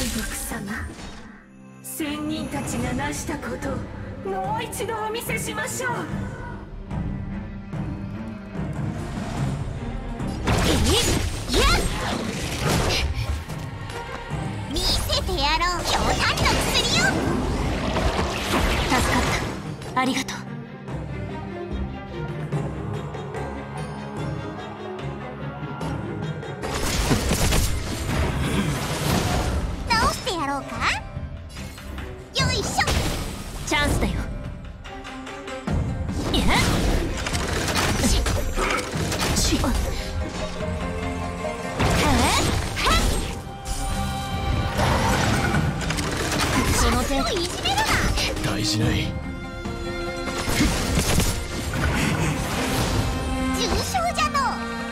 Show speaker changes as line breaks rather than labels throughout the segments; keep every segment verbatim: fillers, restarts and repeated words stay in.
獄様、仙人たちが成したことをもう一度お見せしましょう。
見せてやろう、ひょうたんの薬を。
助かった、ありがとう。
直してやろうか。よいしょ。
チャンスだよ。いやししこの程度
いじめるな。
大事ない。
重傷じゃの。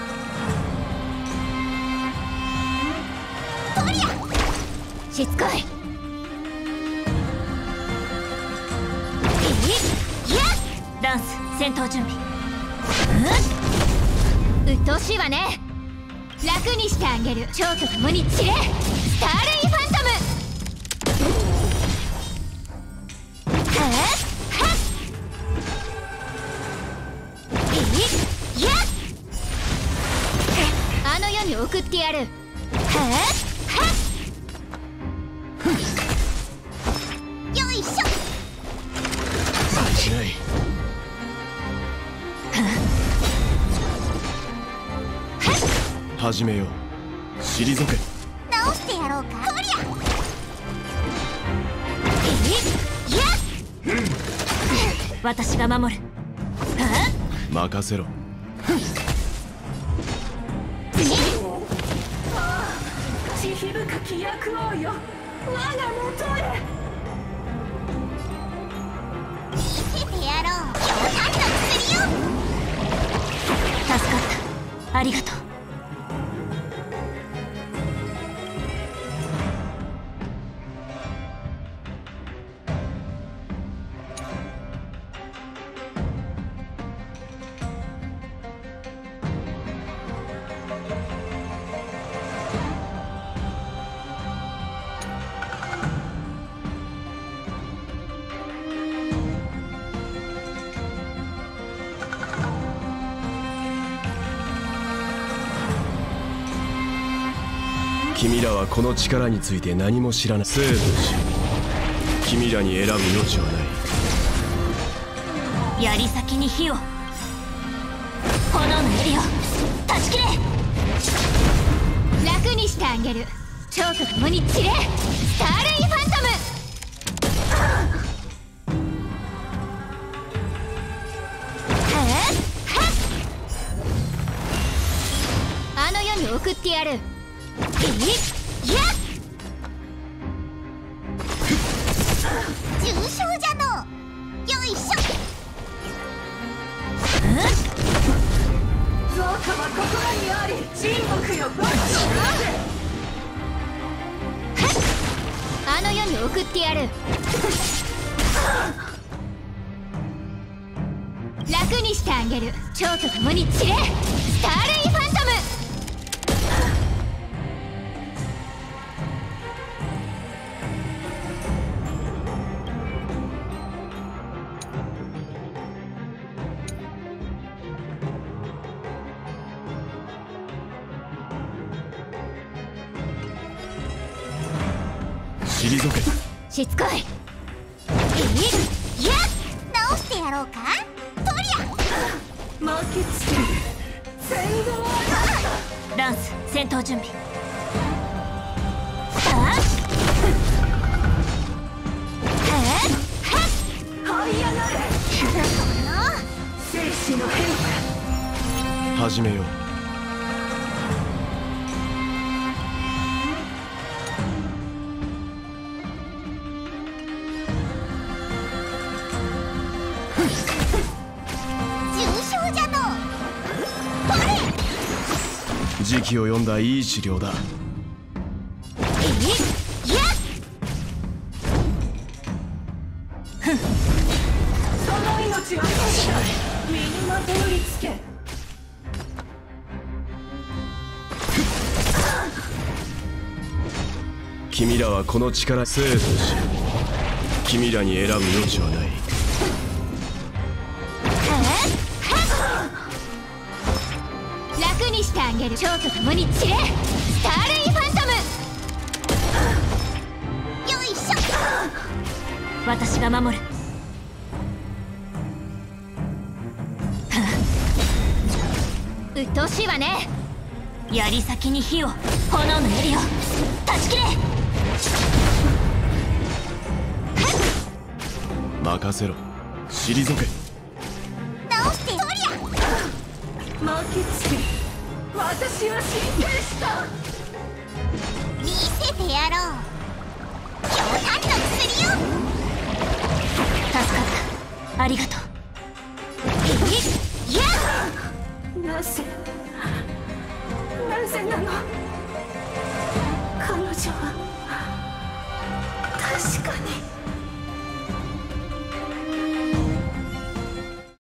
とりゃ
しつこい。ダンス戦闘準備。うっとうしいわね。楽にしてあげる。蝶と共に散れ、スターレイファントム。あの世に送ってやる。
よいしょ。
大事ない。始めよう。退け。
直してやろうか。とりゃ
私が守る。
任せろ。
慈悲深き薬王よ、我が元へ。
見せてやろう、ひょうたんの薬を。
助かった、ありがとう。
君らはこの力について何も知らない。生と死、君らに選ぶ余地はない。
槍先に火を、炎の槍を断ち切れ。楽にしてあげる。蝶と共に散れ、スターレイファントム。あの世に送ってやる。
重傷じゃの。よいしょ。
造化は心にあり、沈黙よ、バッ
あの世に送ってやる。楽にしてあげる。蝶と共に散れ、スターレイファントム。
退け。
しつこい。
直してやろうか。とりゃ
負けつける。戦後は
ダンス戦闘準備。
這い上がれ。生死の変化。
始めよう。時期を読んだいい治療だ。
その命は身にまといつけ。
君らはこの力生と死、君らに選ぶ余地はない。
楽にしてあげる。蝶と共に散れ、スターレイファントム。
よいしょ。
私が守る。うっとうしいわね。槍先に火を、炎の槍を断ち切れ。
任せろ、退け。
直してそりゃ。
負けつけ、私は進化した。
見せてやろう。強炭の薬よ。
助かった、ありがとう。いや
なぜなぜなの。彼女は確かに